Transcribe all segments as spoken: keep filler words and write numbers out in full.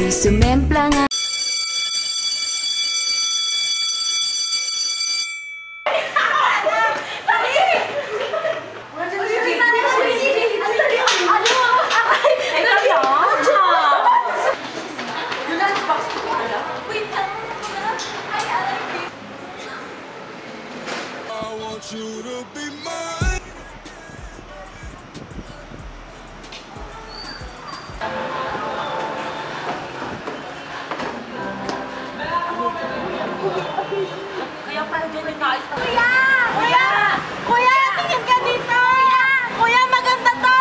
Sumempla nga. You to be mine. Kaya pala dyan yung nais. Kuya! Kuya! Kuya! Tingin ka dito! Kuya, maganda to!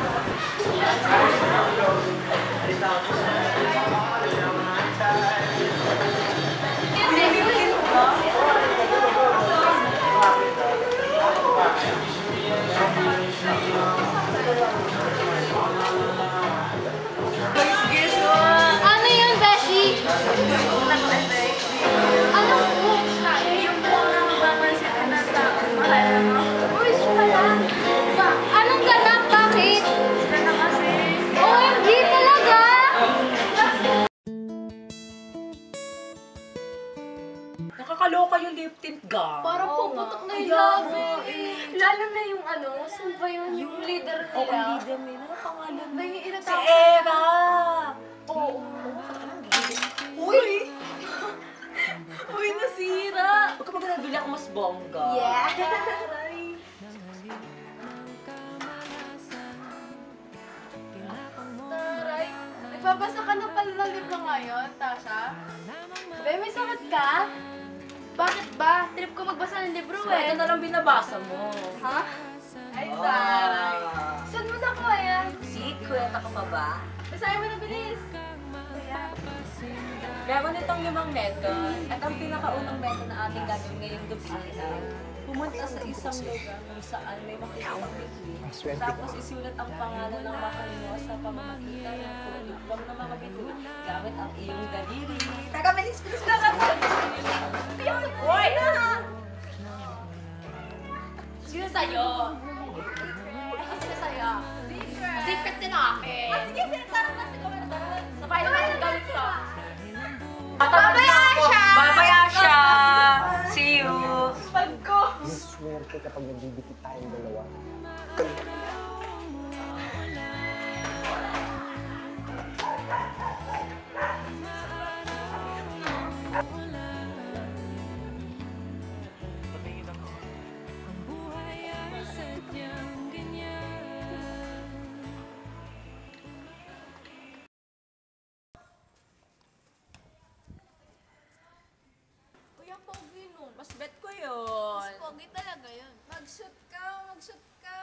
Ano yun, Beshi? Ano? Yung Uy, pala. Anong ganap? Bakit? O M G talaga? Nakakaloka yung lip tint ga. Parang puputok na yung labi. Lalo na yung ano, saan ba yun? Yung leader nila. Oo, ang leader nila. Ano pangalan mo? May ilang Si Eva! Oo. Uy! Uy, nasira! Huwag ka maganda, bili ako mas bongga. Yeah! Taray! Nagbabasa ka na pala ng libro ngayon, Tasha? Be, may sakit ka? Bakit ba? Trip ko magbasa ng libro So, eh. ito na lang binabasa mo. Ha? Ay, taray! Ah. Saan mo na ko yan? Secret ako pa ba? Basahin mo na bilis! Kuya. Meron itong limang method at ang pinakaunang method na ating gagawin ngayong gabi ay pumunta sa isang lugar kung saan may makikita bituin. Tapos isulat ang pangalan ng makalino sa pamamagitan ng tulubang ng mga bituin gamit ang iyong daliri. Taga, bilis, bilis na ka! Uy! Sino sa'yo? Ay, sino sa'yo? Secret! Secret din akin! Ah, sige, sige, tara na, sige, tara. Sabay naman yung gawin ko. Babaya siya! Babaya siya! See you! Pag ko! Swerte kapag nagdidikit tayong dalawa. Kuya, pogi nun. Mas bet ko yun. Pogi talaga yun. Mag-shoot ka, mag-shoot ka.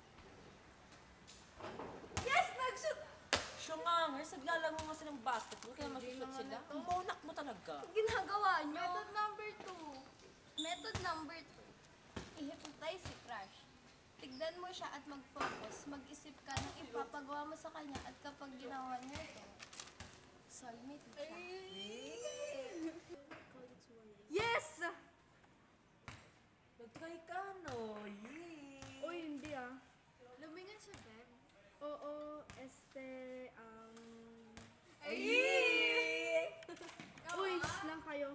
Yes, nag-shoot! Siya nga, ngayon saglalaro nga silang basketball kaya mag-shoot sila. Ang maunak mo talaga. Ginagawa nyo. Method number two. Method number two. I-hypnotize si Crush. Tignan mo siya at mag-focus. Mag-isip ka ng ipapagawa mo sa kanya at kapag ginawa niya ito, soulmate mo siya. Yes! Nag-try ka, no? Yay! Uy, hindi ah. Lumingan siya, Beb. Oo, este, um... Yay! Uy, shh lang kayo.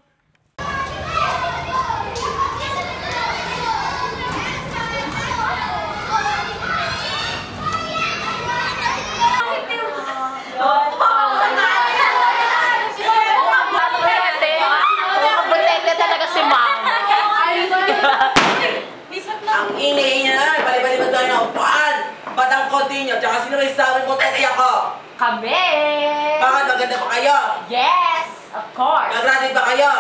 Ang ingay niya na, bali-bali ba tayo na upuan? Ba't ang konti niyo? Tsaka sino may sawin mo tati ako? Kami! Bakit maganda pa kayo? Yes! Of course! Mag-graduate ba kayo?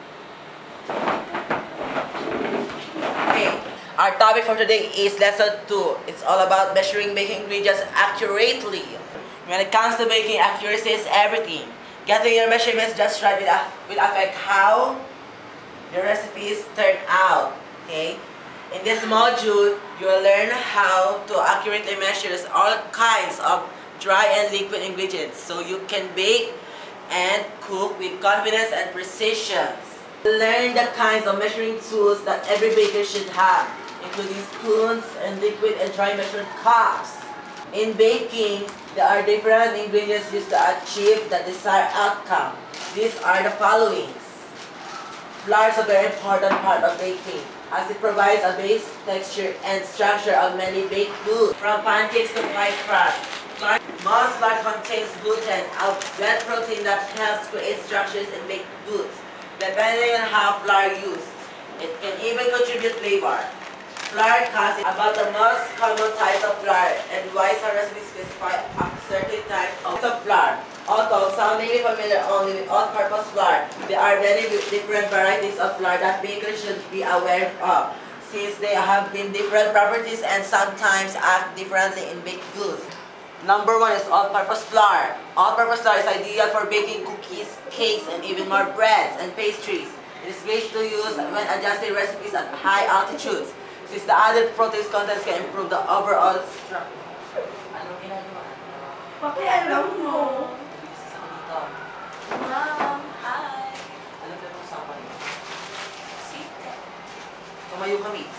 Okay. Our topic for today is lesson two. It's all about measuring baking ingredients accurately. When it comes to baking, accuracy is everything. Getting your measurements just right will, will affect how your recipes turn out. Okay? In this module, you will learn how to accurately measure all kinds of dry and liquid ingredients so you can bake and cook with confidence and precision. Learn the kinds of measuring tools that every baker should have, including spoons and liquid and dry measuring cups. In baking, there are different ingredients used to achieve the desired outcome. These are the following. Flour is a very important part of baking, as it provides a base, texture, and structure of many baked goods, from pancakes to pie crust. Most flour contains gluten, a wet protein that helps create structures in baked goods. Depending on how flour used, it can even contribute flavor. Flour cast is about the most common type of flour, and why some recipes specify a certain type of flour. Although some may be familiar only with all-purpose flour, there are many different varieties of flour that bakers should be aware of, since they have been different properties and sometimes act differently in baked goods. Number one is all-purpose flour. All-purpose flour is ideal for baking cookies, cakes, and even more breads and pastries. It is great to use when adjusting recipes at high altitudes, since the added protein content can improve the overall structure. Anong ginagawa? Pakialam mo. Bisis ako dito. Ma'am, hi. Alam mo yung usapan mo? Secret. Tumayo ka, Mix.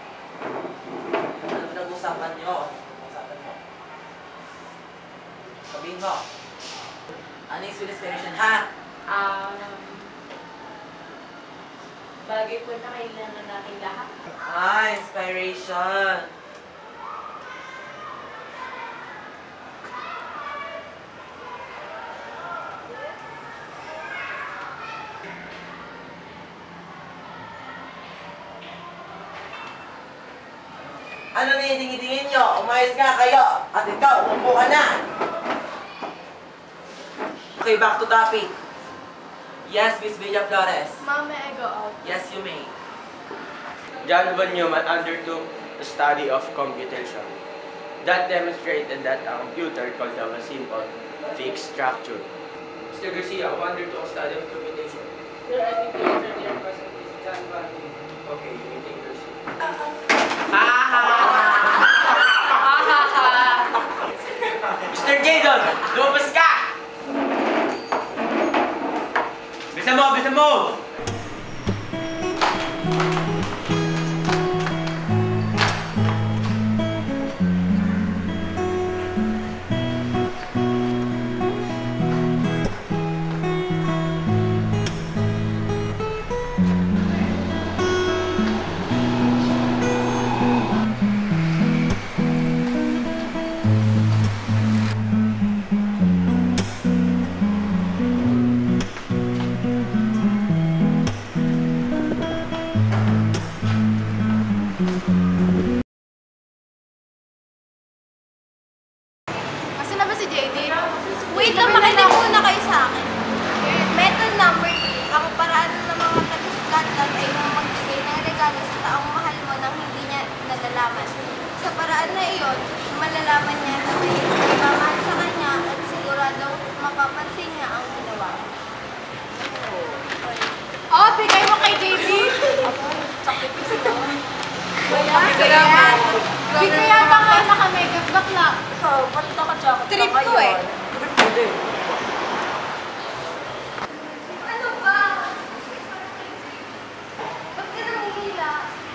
Ano pinag-usapan niyo? Usapan mo. Sabihin mo. Ano yung sweet inspiration, ha? Um, bagay po na kailangan natin lahat. Ah, inspiration. Ano na yung tingin nyo? Umayos nga kayo. At ikaw, umupo ka na. Okay, back to topic. Yes, Miss Villa Flores. Ma'am, may I go out? Yes, you may. John von Neumann undertook the study of computation that demonstrated that a computer could have a simple, fixed structure. Mister Garcia, who undertook a study of computation? Sir, I think the answer to your question is John von Neumann. Okay, you may take your seat. Mister Jadon, lumabas ka! Bisa mo, bisa mo! Kasi na ba si J D? Wait lang, makinig muna kayo sa akin. Method number three, ang paraan ng mga taga-Scotland ay yung magbigay ng regalo sa taong mahal mo nang hindi niya nalalaman. Sa paraan na iyon, malalaman niya na may mamahal sa kanya at siguradong mapapansin niya ang ginawa. Oh, bigay mo kay J D! Di kaya ba kayo naka-makeup bakla? Ikaw, ba't naka-jacket ka Trip ko ngayon? eh. Pwede. Ano ba? Ba't ka nangihila?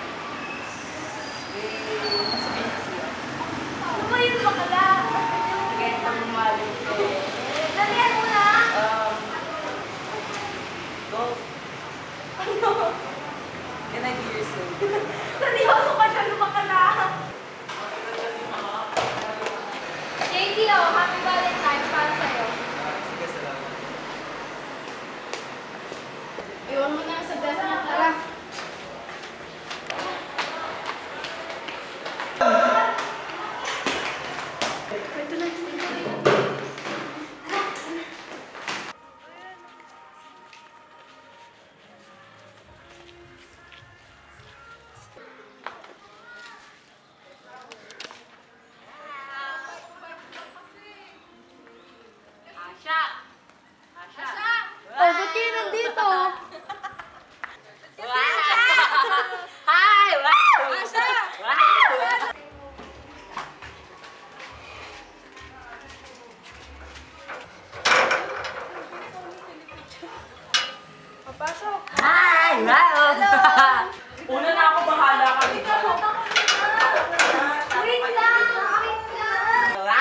Ano ba yun bakala? Again, ang malit eh. Dalihan mo na! Um, go. Ano? Can I be your son? Seryoso ka dyan, bakala! J D, oh, happy Valentine's para sa'yo. Iwan mo na sa desk mo, tara. Oh, ba't kayo nandito? Hi! Wow! Asha! Wow! Papasok. Hi! Wow! Una na ako, bahala ka dito. Wait lang! Wait lang!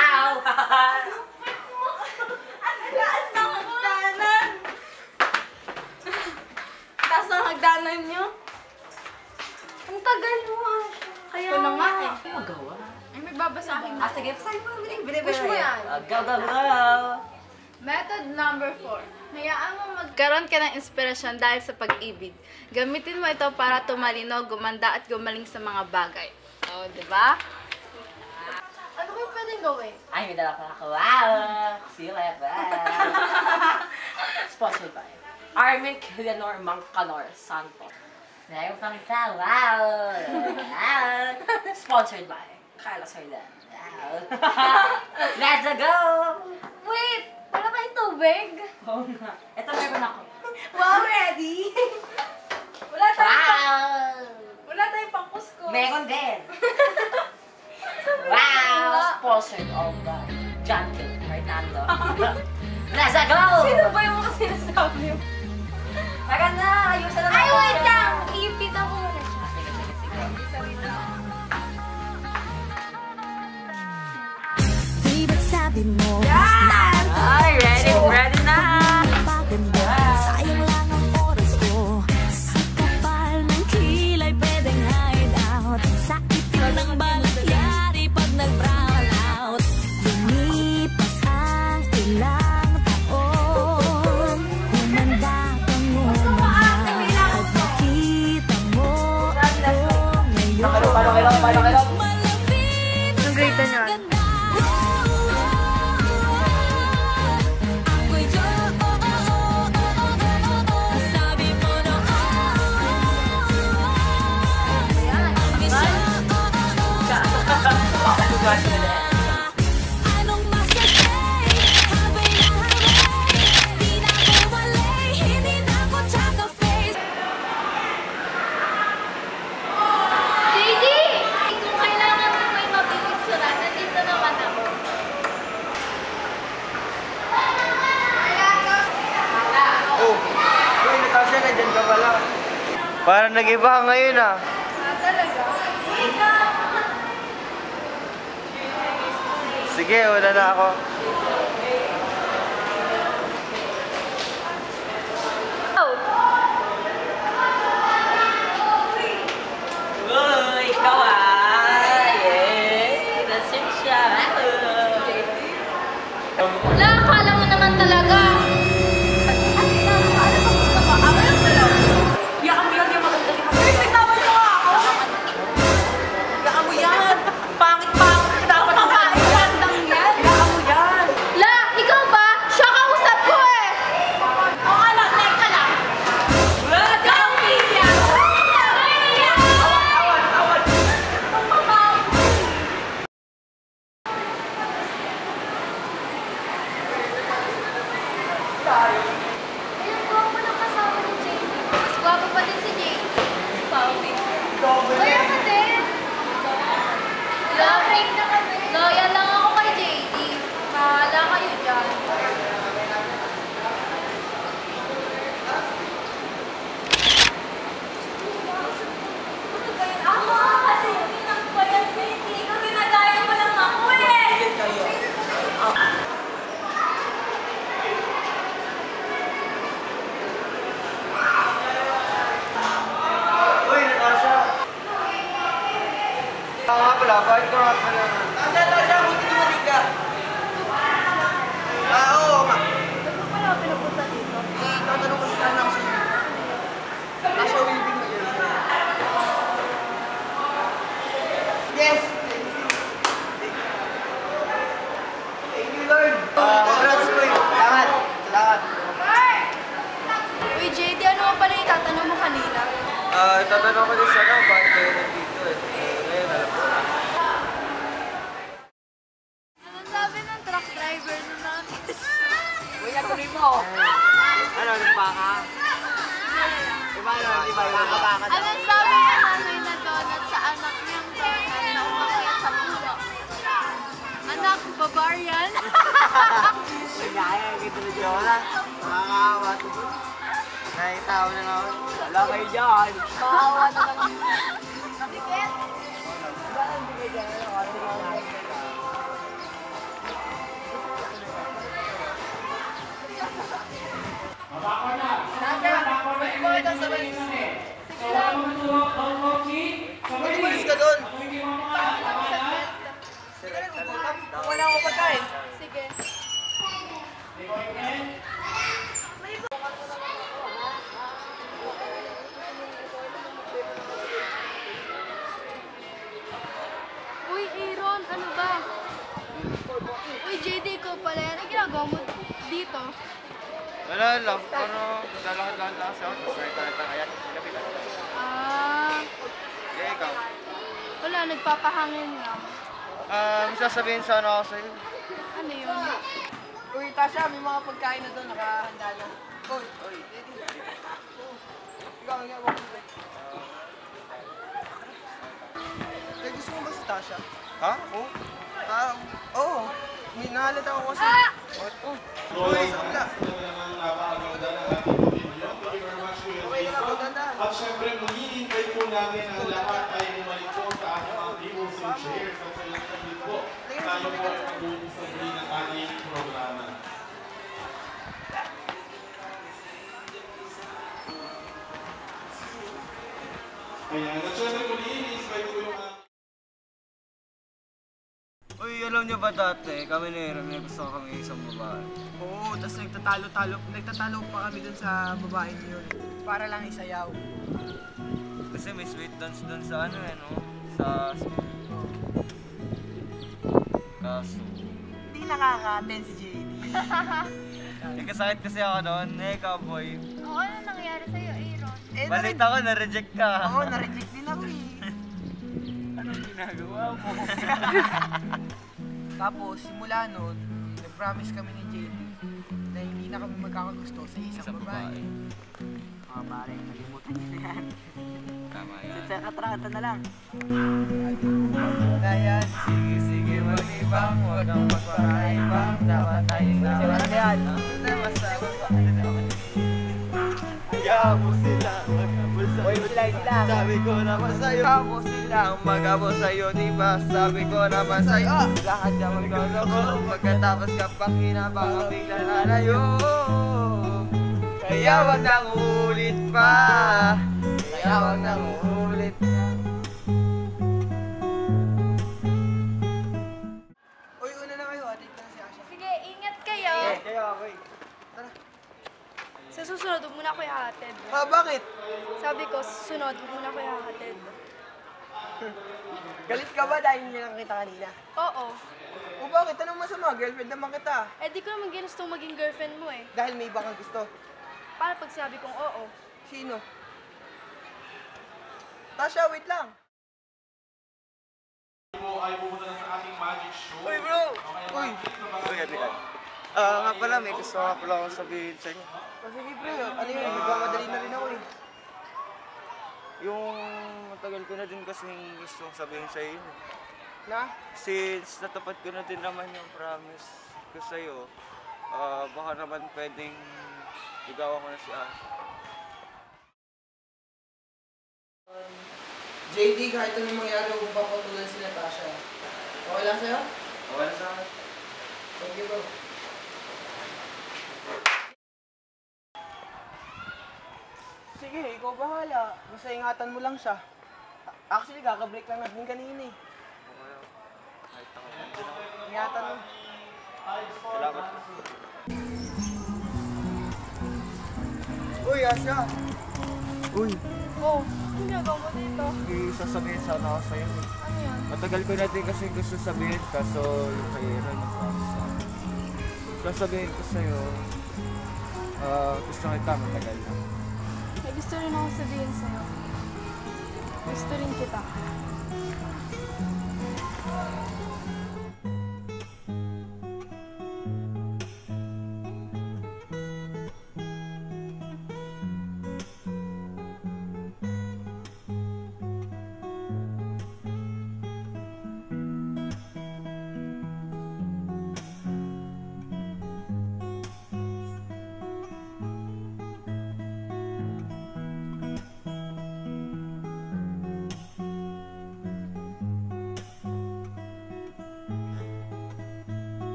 tagal mo. Kaya Ito na nga eh. Magawa. Ay, may babasahin Ah, na. sige, basahin mo. Bili, bili, Push mo yan. Uh, go, go, go! Method number four. Hayaan mo magkaroon ka ng inspirasyon dahil sa pag-ibig. Gamitin mo ito para tumalino, gumanda at gumaling sa mga bagay. O, di ba? Ano kayo pwedeng gawin? Ay, may dala pa ako. Wow! See you later. Sponsored by Armin Killianor Mancanor Santos. Meron pang isa. Wow! Wow! Sponsored by Carla Sordan. Wow! Let's go! Wait! Wala kayong tubig? Oo nga. Ito meron ako. Wow, ready? Wala tayong pang... Wow! Wala tayong pang kuskus. Meron din. Wow! Sponsored of by John Kill Fernando. Let's go! Sino ba yung mga sinasabi mo? Tara na! Ayusin na Ay, natin wait siya. lang! Iipit ako muna siya. Sige, sige, sige. Di ba't sabi mo Ay, ready, ready na! napaganda? Sayang lang ang oras ko. Sa kapal ng kilay pwedeng hide out. Sa itim ng balakyari pag nag-brown out. Lumipas ang ilang taon. Humanda kang umanda. Pag nakita mo ako ngayon. Paano, paano, paano, paano, paano? Malapit Anong grade na yun? ganda. Ako'y Diyos, oh, oh, oh, oh, oh, oh. Sabi mo na, oh, ang isyo, oh, oh, oh. Anong masasay? Habay na habay. Di na ko walay, hindi na ko tsaka face. J D! Kung kailangan mo may mapipicturan, nandito naman ako. Oh, uy, Natasha, nandiyan ka pala. Parang nag-iba ka ngayon ah. Ah, talaga? Sige, wala na ako. Uy, ikaw ah! Yay! Nasip siya! Wala, akala mo naman talaga. Yakan mo yan, yung maganda yung maganda. Uy, bitawan mo ako! Yakan mo yan! Pangit-pangit! Dapat ang kain landang yan! Yakan mo yan! La, ikaw ba? Siya kausap ko eh. O anak, teka lang. Ikaw, Pia. Ayun, gwapo ng kasama ni J D. Mas gwapo pa din si J D. Pauli. Kaya ka din. Loyal na kami. Loyal lang ako kay J D. Bahala kayo dyan. Ako kasi pinagpayan ko hindi ko ginagaya mo lang ako eh. Uy, Natasha. Ah, nga pala, bakit ka nga pala? Natasha, Natasha, buti dumating ka. Ah, oo, ma. Ano pala pinapunta dito? Eh, tatanong ko sana ako sa'yo. Nasa weaving mo yun. Yes! Thank you, Lord. Ah, congrats, Uy. Salamat. Salamat. Uy, J D, ano nga pala yung tatanong mo kanina? Ah, tatanong ko din sana kung bakit kayo nandito eh. Eh, ngayon, alam ko na. Anong sabi ng truck driver nun natin? Uy, natuloy mo! Ano, nagpaka? Diba, ano, di ba yung nakapaka daw? Anong sabi ng nanay na donut sa anak niyang donut na umakyat sa pulo? Anak, barbarian? Nagaya, kita na Jola. Nakakawa to. Nakitawa na nga ako. Wala kayo dyan. Maawa naman yun. Tiket! Nasa, report ang sabay. Sige lang. Umalis ka doon. Wala akong pagkain. Sige. Uy, Aaron, ano ba? Uy, J D, ikaw pala yan. Ang ginagawa mo dito? Wala lang, pero naglalakad-lakad lang siya. Start na lang kaya. Ah, Eh, ikaw. wala, nagpapahangin lang. Um, sasabihin sana ako sa'yo. Ano yun? Uy, Tasha, may mga pagkain na doon, nakahanda na. Uy, uy, ikaw, ikaw, ikaw. Eh, gusto mo ba si Tasha? Ha? Oo. Ah, oo. May nahalata ako kasi. Ah! Oh. Uy, sabla. Okay na, maganda. At syempre, maghihintay po namin ang lahat ay bumalik po sa ating mga tables and chairs. At sa ilang saglit po, tayo po ay mag-uumpisa muli ng ating programa. Ayan, at syempre muli, i-invite po yung ating... Uy, alam niyo ba dati, kami ni Aaron, may gusto kami isang babae. Oo, tapos nagtatalo-talo, nagtatalo pa kami dun sa babaeng yun. Para lang isayaw. Kasi may sweet dance doon sa ano eh, no? Sa school. Kaso. Hindi nakaka-attend si J D. Nagkasakit kasi ako doon, eh, cowboy. Oo, ano nangyari sa'yo, Aaron? Eh, Balita ko, na-reject ka. Oo, na-reject din ako eh. Anong ginagawa mo? Tapos, simula nun, nag-promise kami ni J D na hindi na kami magkakagusto sa isang, Isang babae. babae. Mga pare, nalimutan niyo na yan. Tama yan. Sa katrata na lang. Kaya, Sige, sige, malibang, huwag kang magpakaibang. Dapat tayong lawan. ano yan? Kaya mo sila, magabol sa'yo. Uy, sila, sila. Sabi ko naman sa'yo, kaya mo sila, magabol sa'yo, diba? Sabi ko naman sa'yo, lahat na magkagabo. Pagkatapos ka pang hinabang, bigla lalayo. Kaya wag nang ulit pa. Kaya wag nang ulit pa. Uy, una na kayo. Adik na si Asha. Sige, ingat kayo. Kaya ako eh. Sa susunod, huwag muna ako ihahatid. Ah, bakit? Sabi ko, sa susunod, huwag muna ako ihahatid. Galit ka ba dahil hindi lang kita kanina? Oo. O bakit? Anong masama? Girlfriend naman kita. Eh, di ko naman ginusto maging girlfriend mo eh. Dahil may iba kang gusto. Paano pag sabi kong oo? Sino? Tasha, wait lang. po ay pumunta na sa ating magic show. Uy bro! Uy! Uy, ate ka. Ah, nga pala, may gusto nga pala akong sabihin sa inyo. O sige bro, ano yun? Nagmamadali na rin ako eh. Yung matagal ko na din kasing gusto sabihin sa iyo. Na? Since natupad ko na din naman yung promise ko sa iyo, ah, baka naman pwedeng ligawan ko na si Ash. J D, kahit anong mangyari, huwag papatulan si Natasha. Okay lang sa'yo? Okay na sa akin. Thank you bro. Sige, ikaw bahala. Basta ingatan mo lang siya. Actually, kakabreak lang natin kanina eh. Okay ako. Kahit ako nandun ako. Ingatan mo. Salamat. Uy, Asya! Uy, Oh, ano ginagawa mo dito? May sasabihin sana ako sa'yo. Ano yan? Matagal ko na din kasi gusto sabihin, kaso yung kay Aaron yung promise sa akin. Sasabihin ko sa'yo, ah, gusto kita matagal na. May gusto rin ako sabihin sa'yo. Gusto rin kita.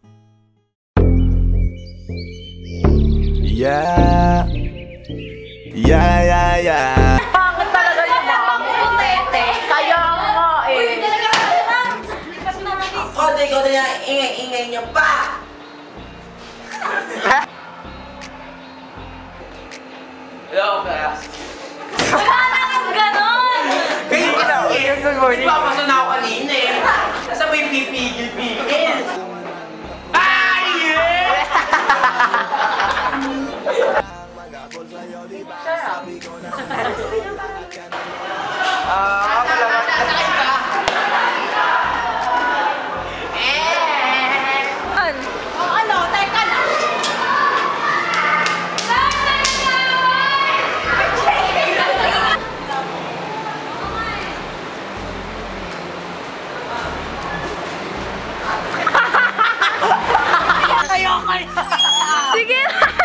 Yeah. Yeah, yeah, yeah. Pangit talaga naman. Tete. Kaya nga eh. Konti-konti na ingay-ingay niyo pa! Hello, class. Wala naman ganon! Good morning. Papasa na ako kanina eh. Nasa mo yung pipigil-pigil? Ay! Ah, ako lang. Nasakit ka? O ano, teka lang. Sige.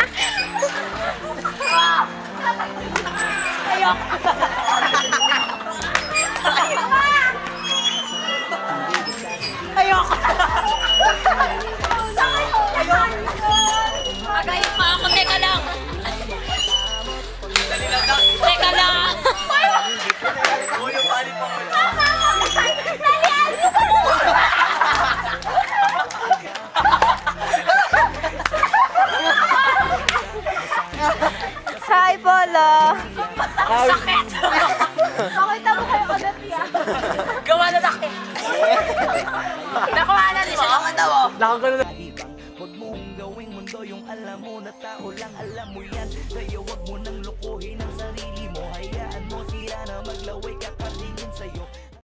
Ayoko. Agayin pa ako, teka lang! Teka lang! Hi, Polo. Sakit! Pakita mo kayo ulit yan. Gawa na laki! Nakuha na mo? Huwag mong gawing mundo yung alam mo na tao lang alam mo yan. Kaya huwag mo nang lokohin ang sarili